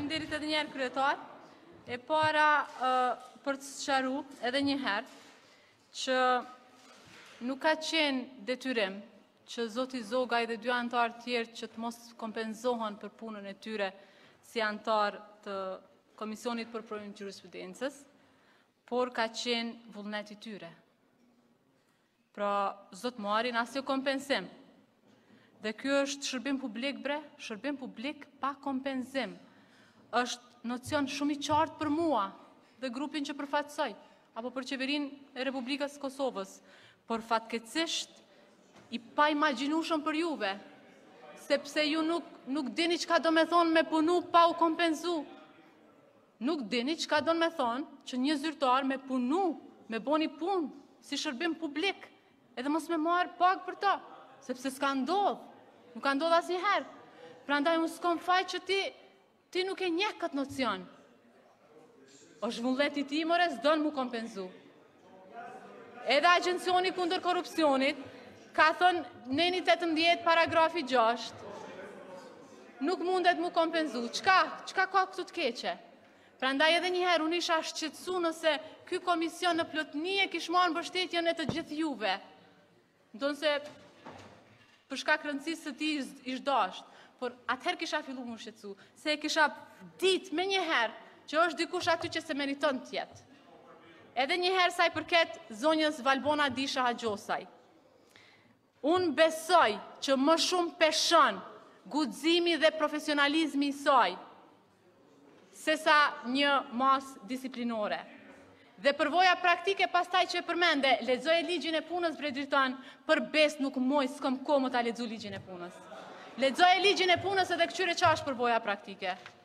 Faleminderit edhe një herë kryetar. E para për të sqaruar edhe një herë që nuk ka qenë detyrim që zoti Zogaj dhe dy anëtarë tjerë që të mos kompenzohen për punën e tyre si anëtar të Komisionit për Provim të Jurisprudencës, por ka qenë vullneti i tyre. Pra, zot marrin asnjë kompensim. Dhe kjo është shërbim publik, bre, shërbim publik pa kompenzim. Është nocion shumë i qartë për mua dhe grupin që përfaqësoj, apo për qeverinë e Republikës Kosovës, por fatkeqësisht i pa imagjinueshëm për juve, sepse ju nuk dini çka do me thonë me punu pa u kompenzu. Nuk dini çka do me thonë që një zyrtar me punu, me boni punë si shërbim publik, edhe mos me marrë pagë për ta, sepse s'ka ndodhë, nuk ka ndodhë asnjëherë. Prandaj unë s'kam faj që ti nuk e njeh këtë nocion. Është vullneti ti, more, s'don mu kompenzu. Edhe Agjencioni kundër korrupsionit ka thënë neni 18 paragrafi 6, nuk mundet mu kompenzu. Çka ka këtu të keqe? Prandaj edhe një herë unë isha shqetësu nëse ky komision në plotëni e kish marrë mbështetjen e të gjithë juve. Ndonë se për shkak rëndësisë së tij ish dashur, por atëherë kisha filluar më shqetësu, se e kisha ditë me një herë që është dikush aty që se meriton të jetë. Edhe një herë sa i përket zonjës Valbona Disha Haxhosaj. Unë besoj që më shumë peshon guximi dhe profesionalizmi i saj sesa një masë disiplinore. Dhe përvoja praktike pastaj që e përmende, lexoj ligjin e punës, bre drejton, për bes nuk moj s'kam kohë më ta lexoj ligjin e punës. Lexoj ligjin e punës edhe këqyre qa është përvoja praktike.